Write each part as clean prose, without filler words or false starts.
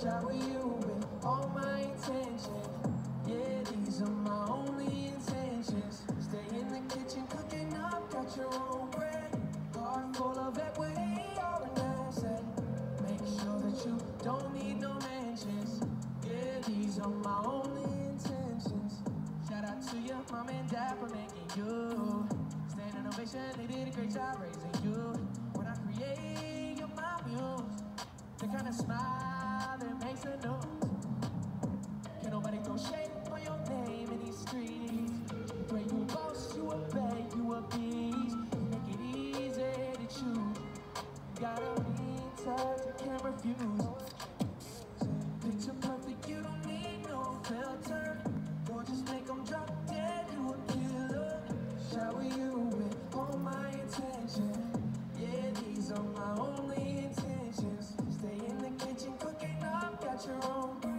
shower you with all my intentions. Yeah, these are my only intentions. Stay in the kitchen cooking up, got your own bread. Heart full of equity, all an asset. Make sure that you don't need no mentions. Yeah, these are my only intentions. Shout out to your mom and dad for making you. Standing ovation, they did a great job raising you. When I create, you're my muse. The kind of smile that makes a noise. Can't nobody throw shade on your name in these streets. Where you boss, you obey, you appease. Make it easy to choose. You got a mean touch, you can't refuse. Picture perfect, you don't need no filter. Or just make them drop dead, you a killer. Shower you with all my intentions. Yeah, these are my only intentions. Stay in the kitchen cooking up, got your own bread.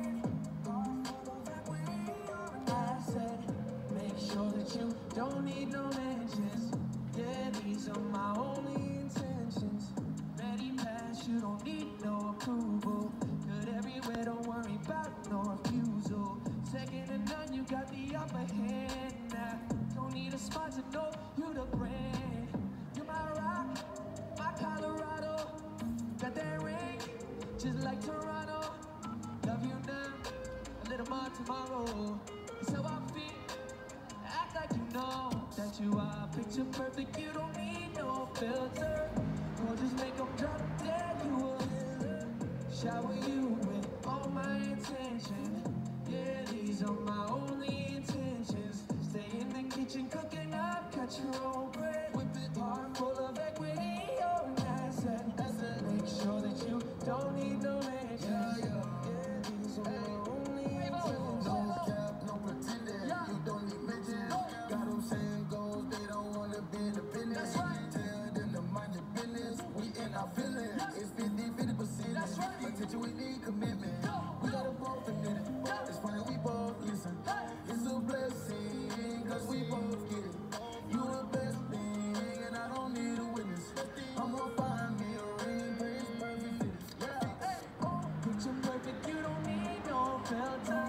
I said, make sure that you don't need no mentions. Yeah, these are my only intentions. Ready, pass, you don't need no approval. Good everywhere, don't worry about no refusal. Second to none, you got the upper hand now. Don't need a sponsor, no, you the brand. You're my rock, my Colorado. Got that ring, just like Toronto. Love you now, a little more tomorrow. It's how I feel, act like you know that you are picture perfect. You don't need no filter. Or just make them drop dead, you will. Shower you with all my intentions. Yeah, these are my only intentions. Stay in the kitchen cooking up, cut your own bread. Whip it hard, full of equity, you're an asset. Make sure that you don't need no mentions. Yeah, these are my only intentions. No cap, no pretending. You don't need mentions. Got them saying goals, they don't want to be independent. That's right. Tell them to mind your business. We in our feelings. It's 50%. That's right. Attention, we need commitment. We got a both in it. It's funny, we both listen. It's a blessing, cause we both get it. You the best thing, and I don't need a witness. I'm gonna find me a ring, pray it's perfect fit. Picture perfect, you don't need no filter.